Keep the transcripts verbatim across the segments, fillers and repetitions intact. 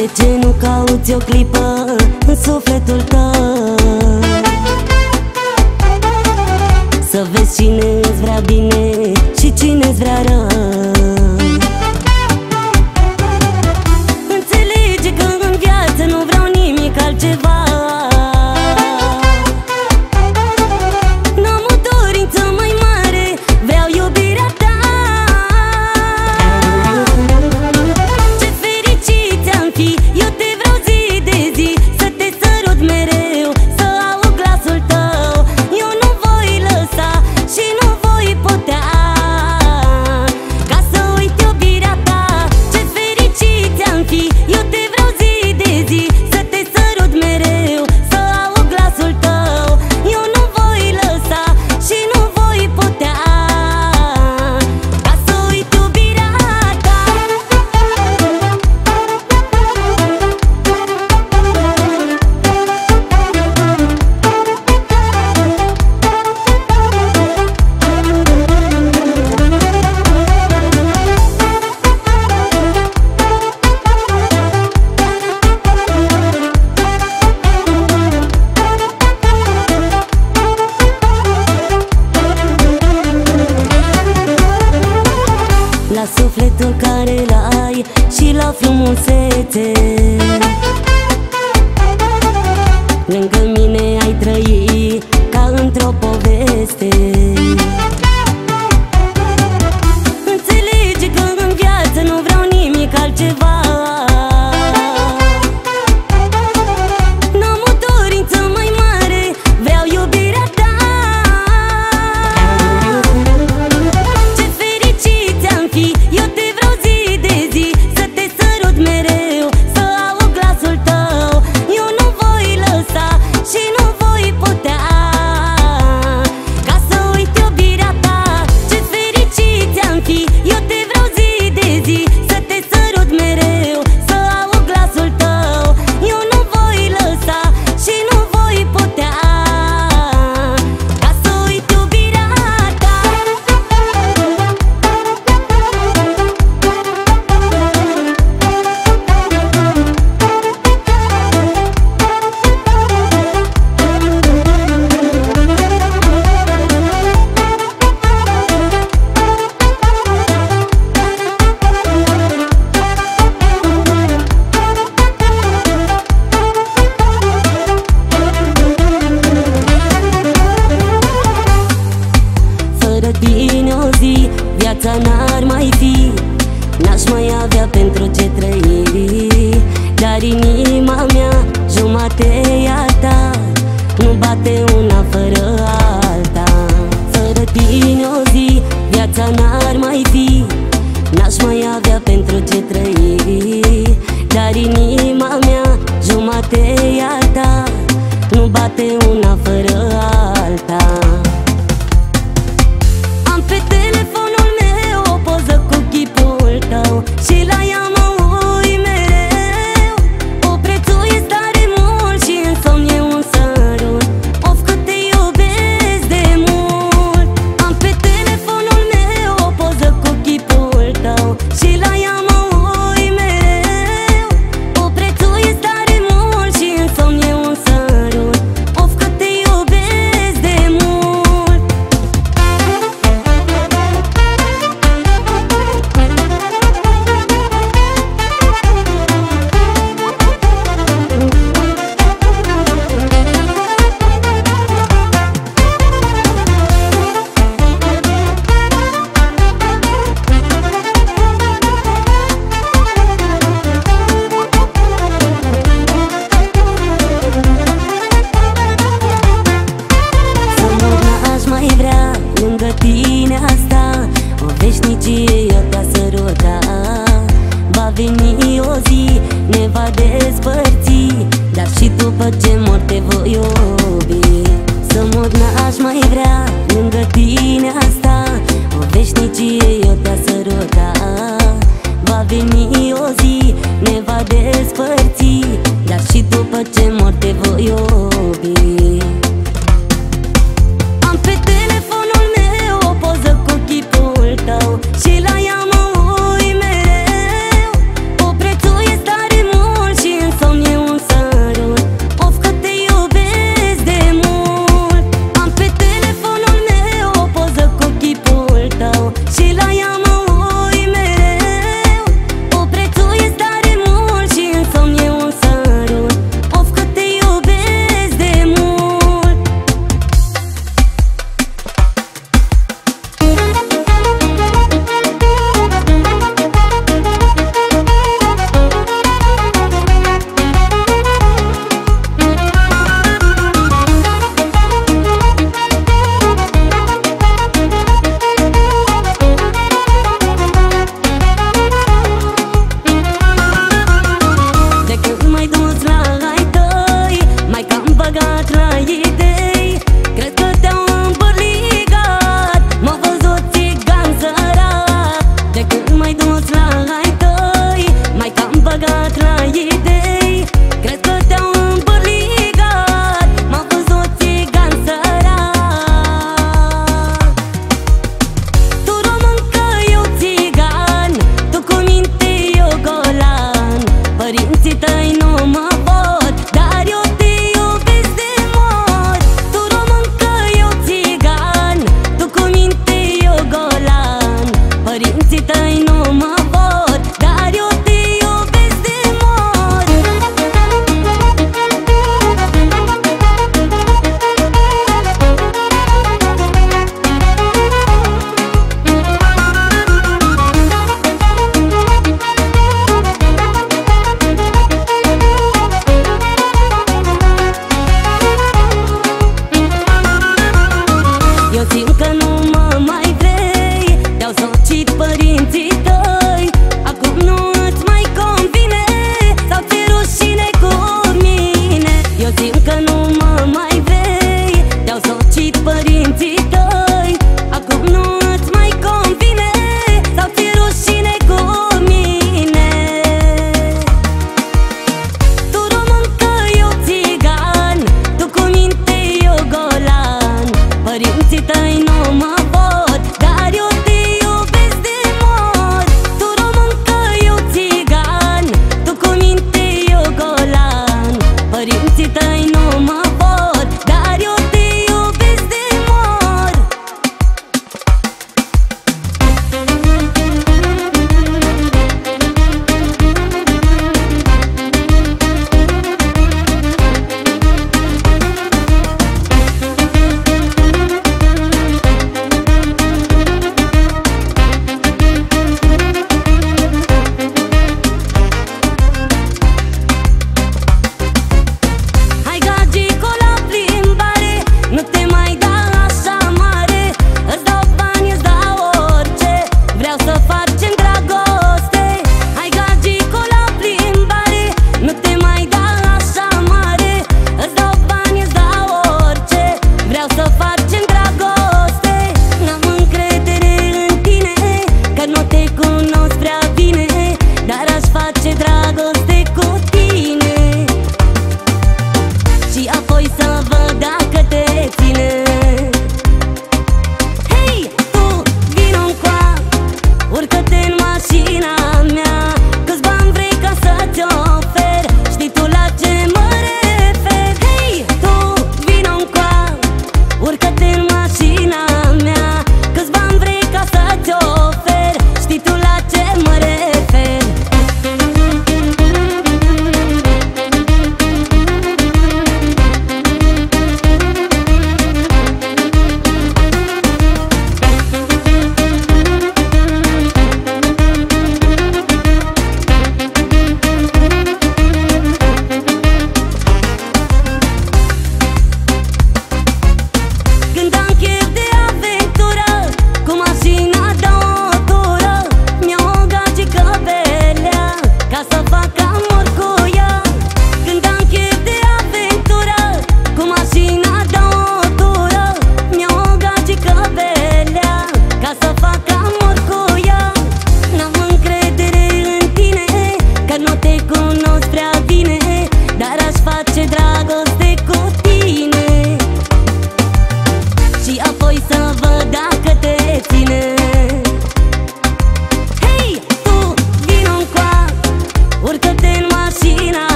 De ce nu cauți o clipă în sufletul tău? Să vezi cine-ți vrea bine și cine-ți vrea rău. Înțelege că în viață nu vreau nimic altceva. N-am o dorință mai mare, vreau iubirea ta. Ce fericit ți-am fi, eu te vreau zi de zi, să te sărut mereu, să aud glasul tău. Eu nu voi lăsa și nu voi putea ca să uit iubirea ta. Ce fericit ți-am fi, eu te vreau zi de zi, să te sărut mereu, să aud glasul tău. Eu nu voi lăsa și nu voi putea ca să uit iubirea ta. La sufletul care l-ai și la frumusețe, lângă mine ai trăi ca într-o poveste. Înțelege că în viață nu vreau nimic altceva. N-am o dorință mai mare, vreau iubirea ta. Ce fericit ți-am fi, eu te vreau zi de zi, să te sărut mereu, să aud glasul tău. Eu nu voi lăsa și nu voi putea ca să uit iubirea ta. Ce fericit ți-am fi, eu te vreau zi de zi, să te sărut mereu, să aud glasul tău. Eu nu voi lăsa și nu voi putea ca să uit iubirea ta. Fără tine o zi, viața n-ar mai fi, n-aș mai avea pentru ce trăi. Dar inima mea, jumate e a ta, nu bate una fără alta. Fără tine o zi, viața n-ar mai fi, n-aș mai avea pentru ce trăi. Dar inima mea, jumate e a ta, nu bate una fără alta. Am pe telefonul meu o poză cu chipul tău și la ea mă uit mereu. O prețuiesc tare mult și în somn e un sărut. Of, cât te iubesc de mult. Am pe telefonul meu o poză cu chipul tău și la ea mă uit mereu. O prețuiesc tare mult și în somn e un sărut. Of, cât te iubesc de mult. Să mor n-aș mai vrea, lângă tine asta, o veșnicie eu te-a săruta. Va veni o zi, ne va despărți, dar și după ce mor te voi iubi. Să mor n-aș mai vrea, lângă tine asta, o veșnicie eu te-a săruta. Va veni o zi, ne va despărți, dar și după ce mor te voi iubi. Am pe telefonul meu o poză cu chipul tău și la ea mă uit mereu. O prețuiesc tare mult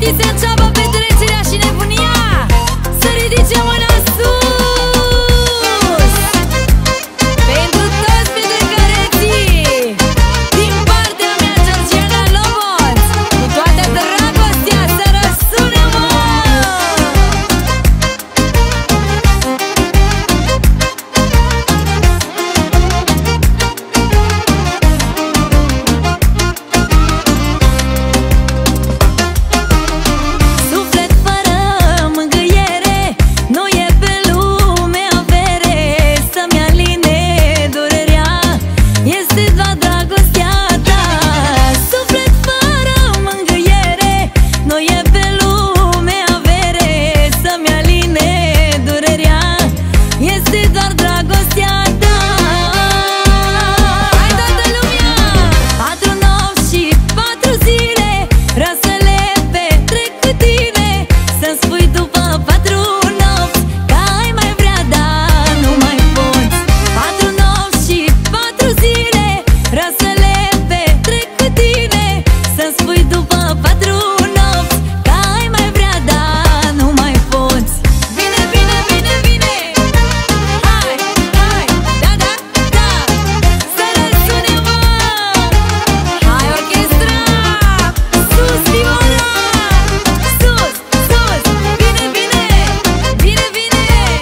Și se înceapă petrecerea și nebunia. Să ridice mâna sus pentru toți petrecăreții. Din partea mea, Georgiana Lobonț, cu toată dragostea să răsune, mă! Suflet fără mângâiere, nu e pe lume avere să-mi aline durerea, este doar dragostea ta. Suflet fără mângâiere, nu e pe lume avere să-mi aline durerea, este doar dragostea ta. Hai toată lumea! Patru nopți și patru zile vreau să le petrec cu tine, să-mi spui după patru nopți că ai mai vrea, dar nu mai poți. Patru nopți și patru zile vreau să le petrec cu tine, să-mi spui după patru nopți că ai mai vrea, dar nu mai poți. Bine, bine, bine, bine! Hai, hai, da, da, da! Să răsune, mă! Hai, orchestra! Sus, viola! Sus, sus! Bine, bine! Bine, bine!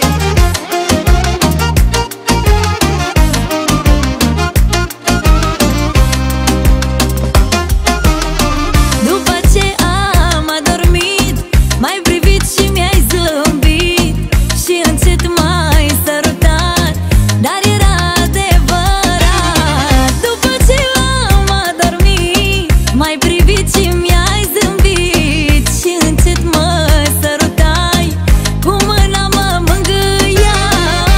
După ce am adormit, m-ai privit și mi-ai zâmbit și încet m-ai sărutat, dar era adevărat. După ce am adormit, m-ai privit și mi-ai zâmbit și încet mă sărutai, cu mâna mă mângâiai.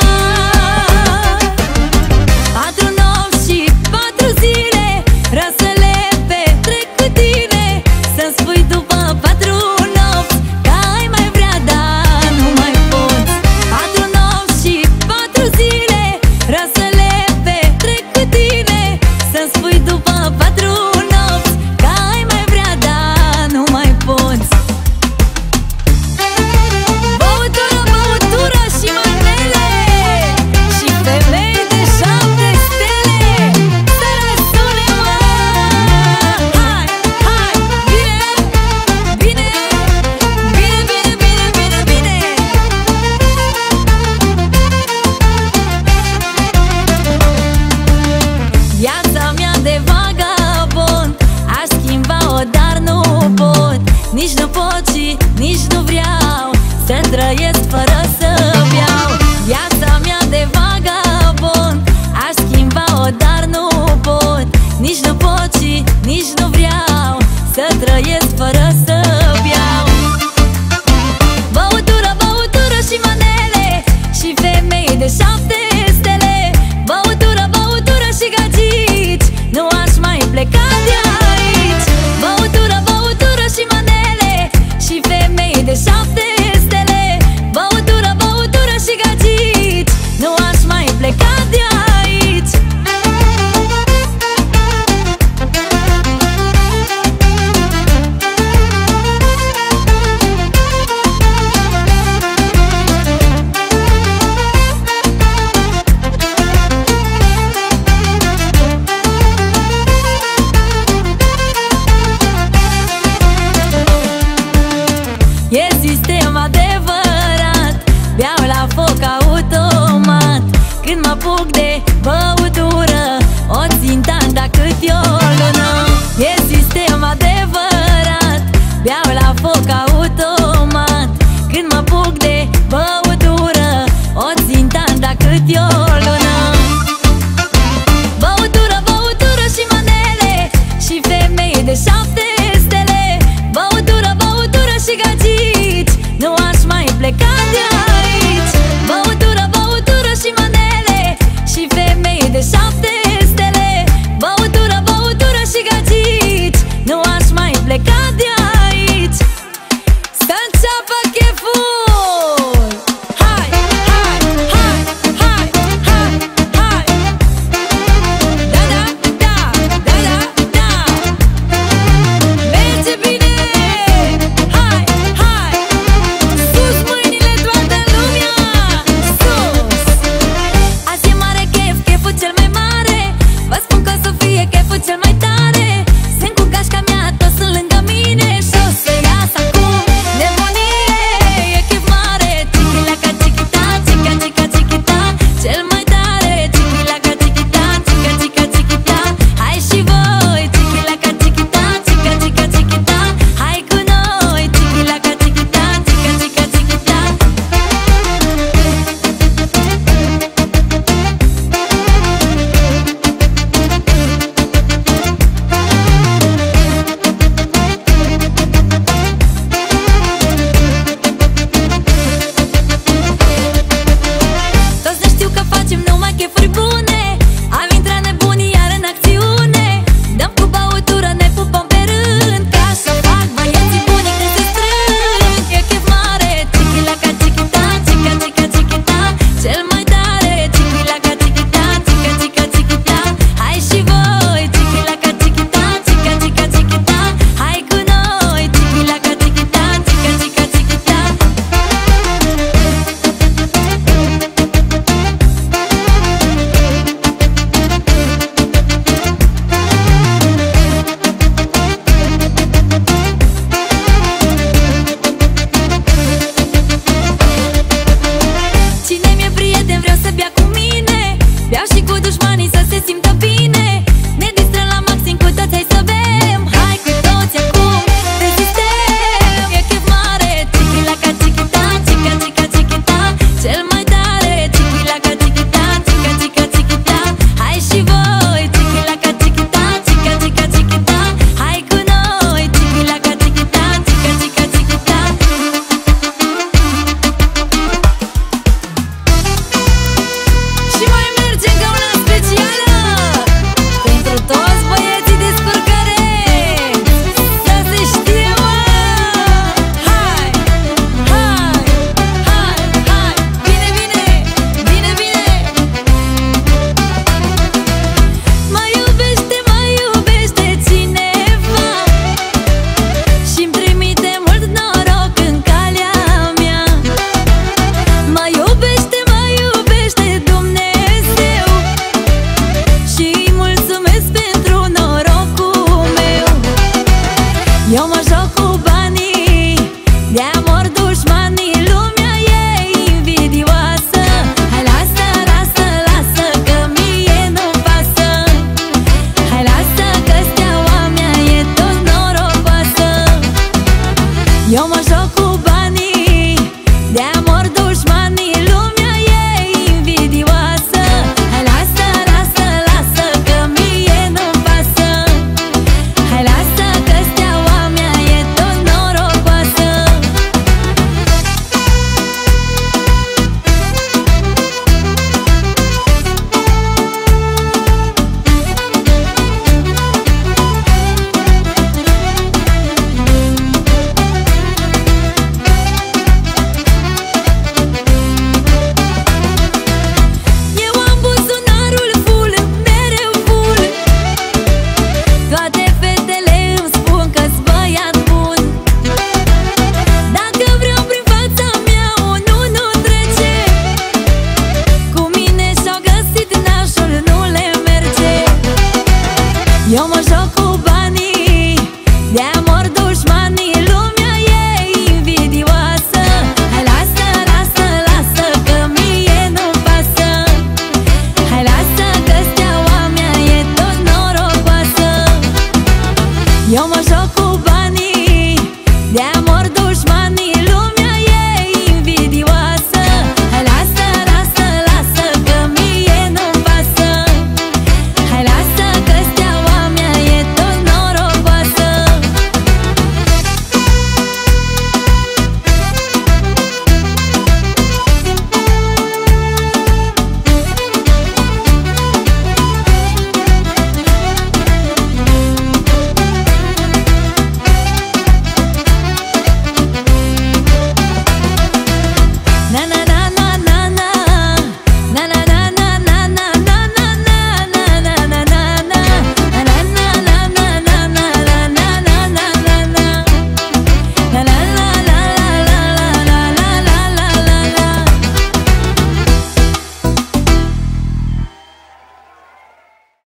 Patru nopți și patru zile vreau să le petrec cu tine, să-mi spui după patru nopți că ai mai vrea, dar nu mai poți. Patru nopți și patru zile vreau să le petrec cu tine, să-mi spui după patru nopți că ai mai vrea, dar nu mai poți. Băutură, băutură și manele și femei de șapte stele, să răsune, mă! Hai, hai, bine, bine, bine, bine, bine, bine, bine! Viața mea de vagabond aș schimba-o, dar nu pot. Nici nu pot și nici nu vreau să trăiesc fără să beau. Viața mea de vagabond aș schimba-o, dar nu pot. Nici nu pot și nici nu vreau să trăiesc fără să beau. Băutură, băutură și manele și femei de șapte stele, băutură, băutură și gagici, nu aș mai pleca de aici. Băutură, băutură și manele și femei de șapte stele, băutură, băutură și gagici, nu aș mai pleca de aici. E sistem adevărat, beau la foc automat. Când mă apuc de băutură, o țin tanda cât e o lună. E sistem adevărat, beau la foc automat. Când mă apuc de băutură, o țin tanda cât e o lună. Băutură, băutură și manele și femei de șapte stele, băutură, băutură și gagici, nu aș mai pleca de aici. Băutură, băutură și manele și femei de șapte stele, băutură, băutură și gagici, nu aș mai pleca de aici. Să înceapă cheful! Hai, hai, hai, hai, hai, hai! Da, da, da, da, da, da! Merge bine! Eu mă joc cu banii, de amor dușmanii, lumea e invidioasă. Hai lasă, lasă, lasă, că mie nu-mi pasă. Hai lasă că steaua mea e tot norocoasă. Eu mă joc cu banii, de amor dușmanii, lumea e invidioasă. Hai lasă, lasă, lasă, că mie nu-mi pasă. Hai lasă că steaua mea e tot norocoasă. Eu am buzunarul full, mereu full. Toate fetele îmi spun că-s băiat bun. Dacă vreau prin fața mea, unul nu trece. Cu mine și-au găsit nașul, nu le merge. Eu mă joc cu banii, de amor dușmanii, lumea e invidioasă. Hai lasă, lasă, lasă, că mie nu-mi pasă. Hai lasă că steaua mea e tot norocoasă. Eu mă joc cu banii, de amor